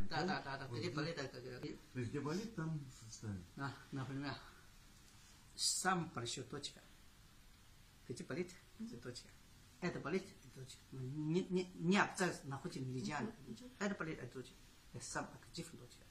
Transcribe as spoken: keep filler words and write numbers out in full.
Да, да, да, да. Где болит, как говорят. То есть где болит, там ставят. Да, например, сам большой точка. Где болит, где точка. Это болит, это точка. Не, не, не абзац находится нельзя. Это болит, это точка. Это сам актив точка.